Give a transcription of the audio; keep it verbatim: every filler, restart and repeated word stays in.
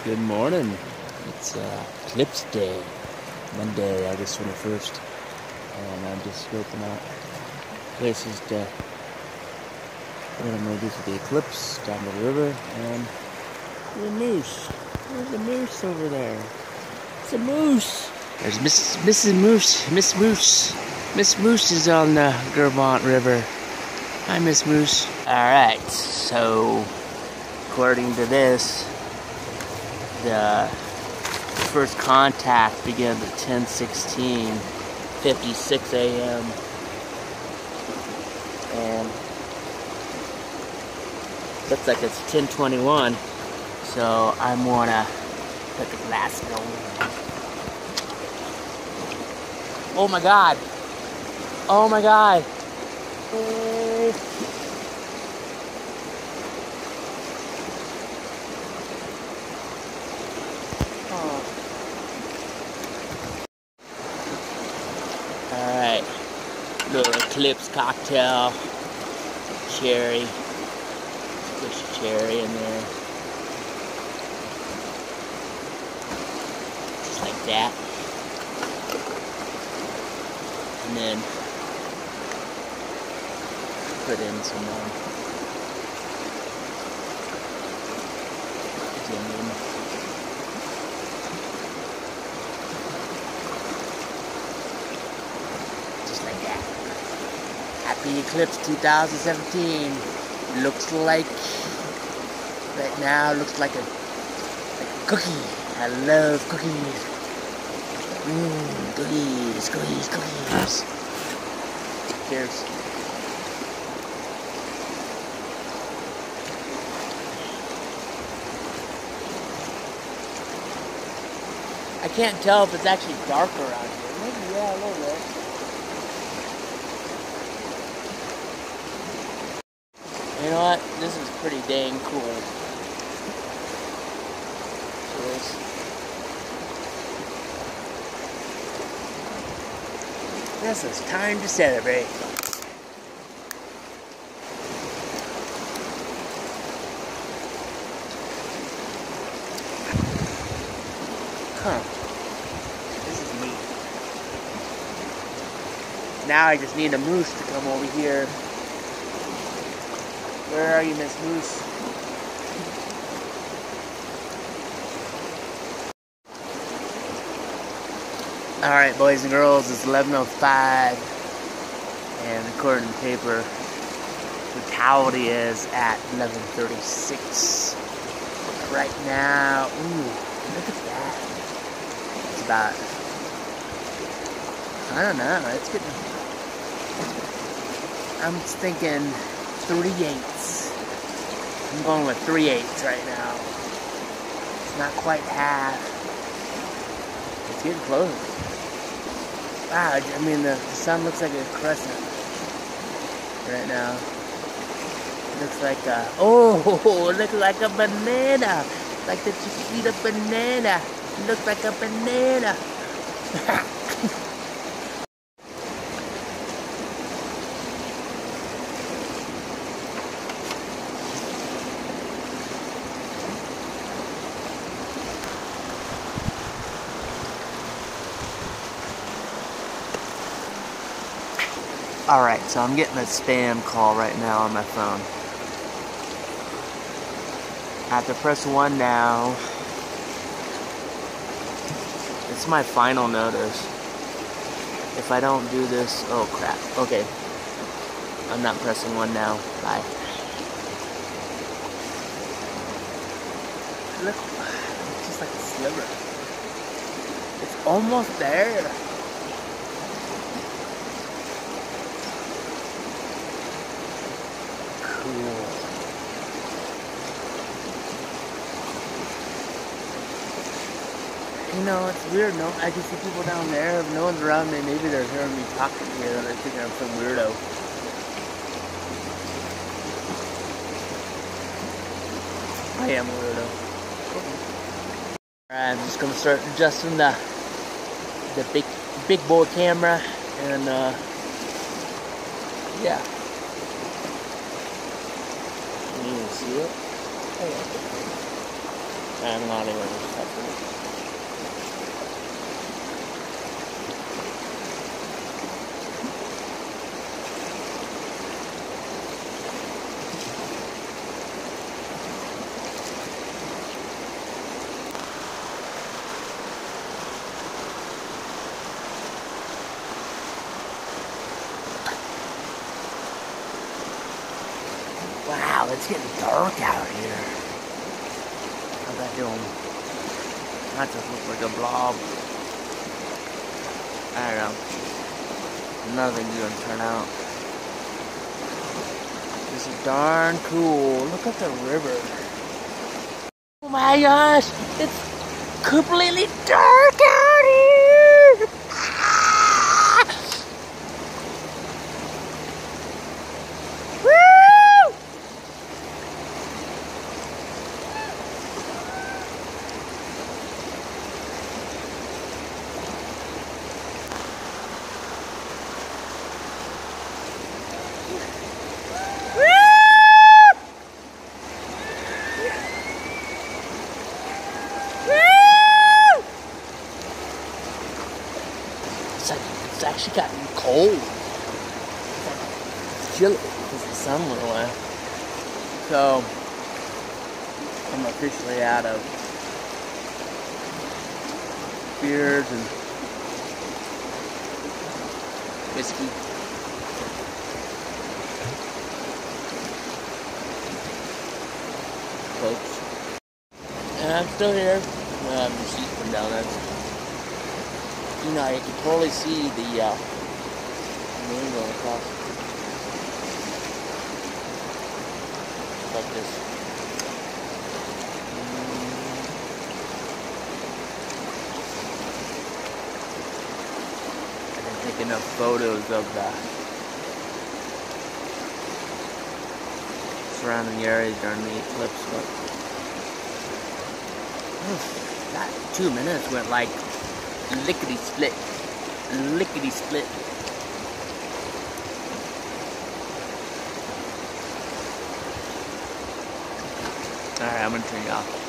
Good morning. It's uh, Eclipse Day, Monday, August twenty-first, and I'm just scoping out places to what I'm going to do for the eclipse down the river. And there's a moose. There's a moose over there. It's a moose. There's Miss Missus Moose. Miss Moose. Miss Moose is on the Gervant River. Hi, Miss Moose. All right. So, according to this, the first contact begins at ten sixteen fifty-six a m and looks like it's ten twenty-one. So I'm gonna put the glass on. Oh my god! Oh my god! Hey. Alright, little Eclipse Cocktail cherry, squishy cherry in there, just like that, and then put in some more onion. Happy Eclipse two thousand seventeen. Looks like, right now, looks like a, like a cookie. I love cookies. Mmm, cookies, cookies, cookies. Cheers. I can't tell if it's actually darker around here. Maybe, yeah, a little bit. You know what? This is pretty dang cool. Cheers. This is time to celebrate. Huh. This is neat. Now I just need a moose to come over here. Where are you, Miss Moose? Alright, boys and girls, it's eleven oh five, and according to paper, totality is at eleven thirty-six. Right now, ooh, look at that. It's about, I don't know, it's getting, I'm thinking three eighths. I'm going with three eighths right now. It's not quite half. It's getting close. Wow, I mean the, the sun looks like a crescent right now. It looks like a, oh, it looks like a banana. Like the Chiquita banana. It looks like a banana. Alright, so I'm getting a spam call right now on my phone. I have to press one now. It's my final notice. If I don't do this, oh crap. Okay. I'm not pressing one now. Bye. Look, it's just like a sliver. It's almost there. You know, it's weird, no, I can see people down there, if no one's around me, maybe they're hearing me talking here, and they're thinking I'm some weirdo. I am a weirdo. Alright, I'm just gonna start adjusting the, the big, big boy camera, and uh, yeah. Can you even see it? Oh, yeah. I'm not even respectful. Wow, it's getting dark out here. How's that doing? That just looks like a blob. I don't know. Nothing's gonna turn out. This is darn cool. Look at the river. Oh my gosh, it's completely dark out here. It's actually gotten cold. It's chilly because the sun went away. So, I'm officially out of beers and whiskey. Folks. And I'm still here. Um, the sheet from Doughnut. You know, you can totally see the uh, moon going across. Like this. I didn't take enough photos of the surrounding areas during the eclipse, but oh, that two minutes went like lickety-split, lickety-split. Alright, I'm gonna turn you off.